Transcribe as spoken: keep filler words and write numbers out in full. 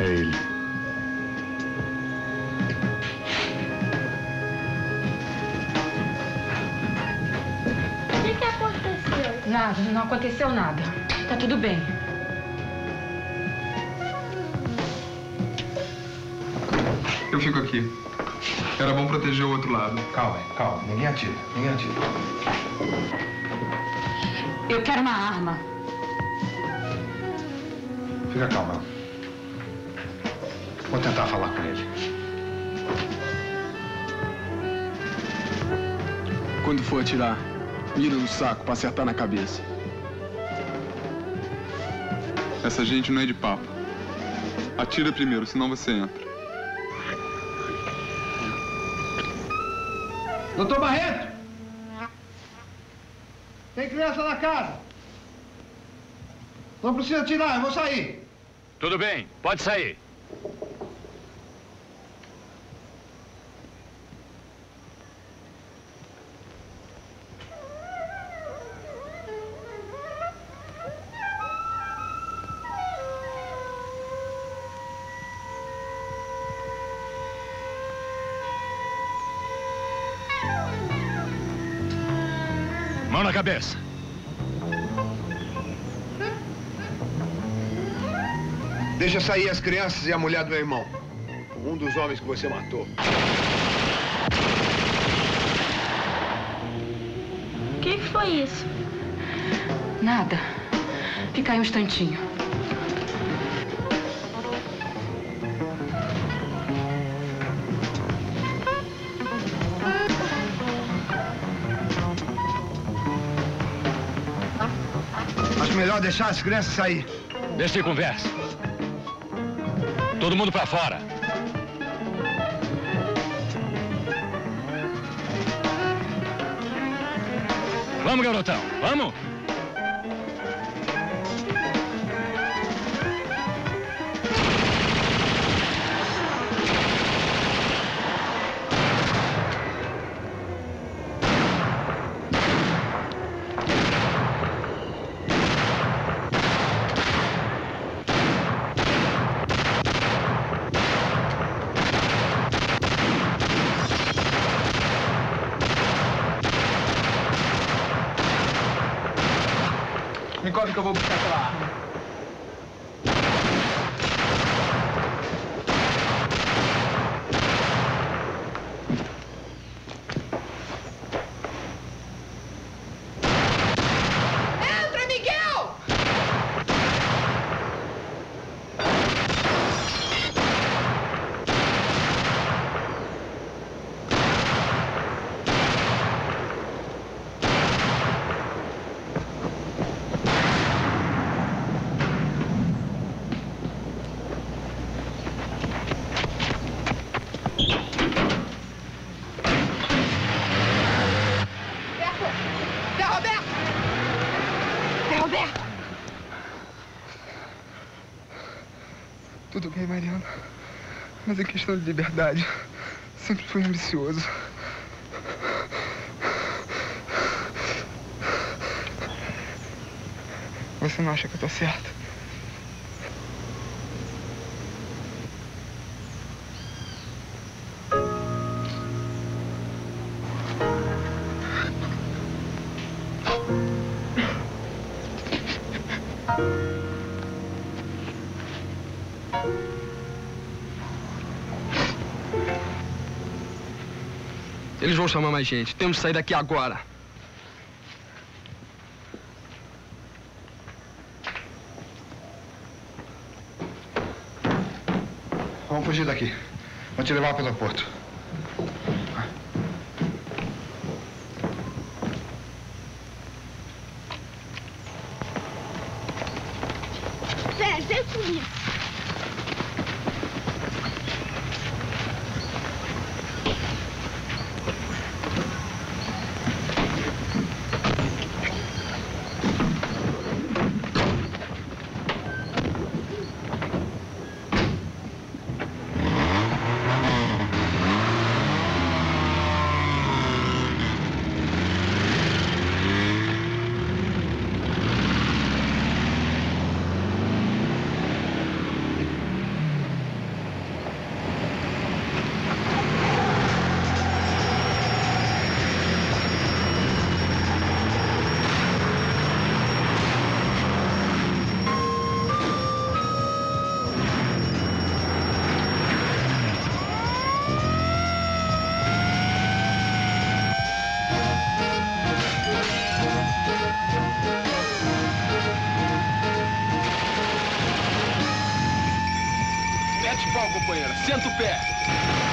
ele. O que que aconteceu? Nada, não aconteceu nada. Tá tudo bem. Eu fico aqui. Era bom proteger o outro lado. Calma, calma. Ninguém atira. Ninguém atira. Eu quero uma arma. Fica calma. Vou tentar falar com ele. Quando for atirar, mira no saco pra acertar na cabeça. Essa gente não é de papo. Atira primeiro, senão você entra. Doutor Barreto! Tem criança na casa. Não precisa tirar, eu vou sair. Tudo bem, pode sair. Mão na cabeça. Deixa sair as crianças e a mulher do meu irmão. Um dos homens que você matou. O que que foi isso? Nada. Fica aí um instantinho. Acho melhor deixar as crianças sair. Deixa de conversa. Todo mundo pra fora. Vamos, garotão, vamos! Me cobre que eu vou buscar aquela arma. Entra, Miguel! Tudo bem, Mariana. Mas em questão de liberdade, sempre fui ambicioso. Você não acha que eu tô certo? Eles vão chamar mais gente. Temos que sair daqui agora. Vamos fugir daqui. Vou te levar pelo aeroporto. Zé, vem comigo. Mete pau, companheira. Senta o pé.